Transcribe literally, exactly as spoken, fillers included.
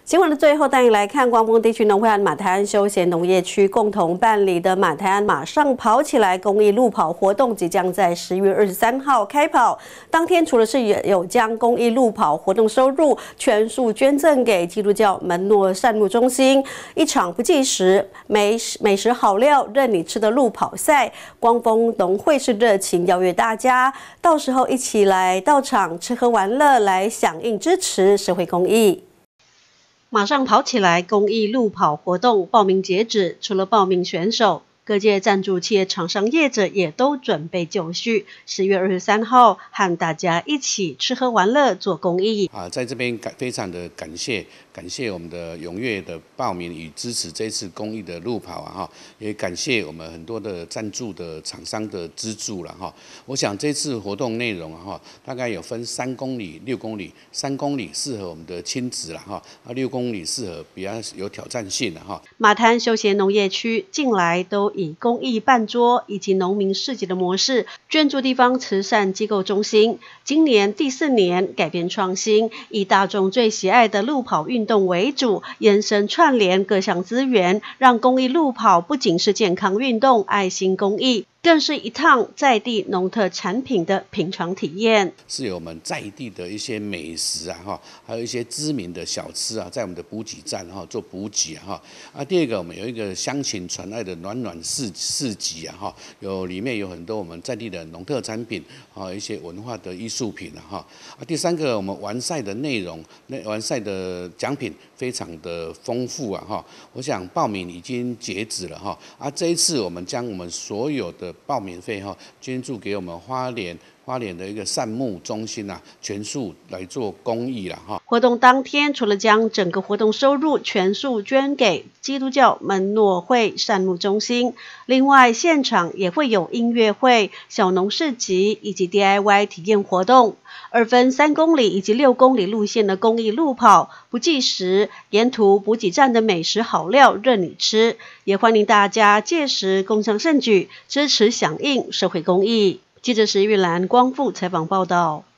新闻的最后，带你来看光丰地区农会和马台安休闲农业区共同办理的马台安马上跑起来公益路跑活动，即将在十月二十三号开跑。当天除了是有将公益路跑活动收入全数捐赠给基督教门诺善牧中心，一场不计时、美美食好料任你吃的路跑赛，光丰农会是热情邀约大家，到时候一起来到场吃喝玩乐，来响应支持社会公益。 马上跑起来！公益路跑活动报名截止，除了报名选手，各界赞助企业厂商业者也都准备就绪。十月二十三号，和大家一起吃喝玩乐，做公益。 啊，在这边感非常的感谢，感谢我们的踊跃的报名与支持这次公益的路跑啊哈，也感谢我们很多的赞助的厂商的资助了哈。我想这次活动内容哈，大概有分三公里、六公里，三公里适合我们的亲子了哈，啊六公里适合比较有挑战性的哈。 马滩休闲农业区近来都以公益办桌以及农民市集的模式捐助地方慈善机构中心。今年第四年改变创新，以大众最喜爱的路跑运动为主，延伸串联各项资源，让公益路跑不仅是健康运动、爱心公益，更是一趟在地农特产品的品尝体验。 是有我们在地的一些美食啊哈，还有一些知名的小吃啊，在我们的补给站哈做补给啊哈。啊，第二个我们有一个乡情传爱的暖暖市市集啊哈，有里面有很多我们在地的农特产品啊，一些文化的艺术品啊哈。啊，第三个我们完赛的内容，那完赛的奖品非常的丰富啊哈。我想报名已经截止了哈。啊，这一次我们将我们所有的报名费哈捐助给我们花莲花莲的一个善牧中心啊，全数来做公益了哈。 活动当天，除了将整个活动收入全数捐给基督教门诺会善牧中心，另外现场也会有音乐会、小农市集以及 D I Y 体验活动。而分三公里以及六公里路线的公益路跑，不计时，沿途补给站的美食好料任你吃，也欢迎大家届时共襄盛举，支持响应社会公益。记者石玉兰、光复采访报道。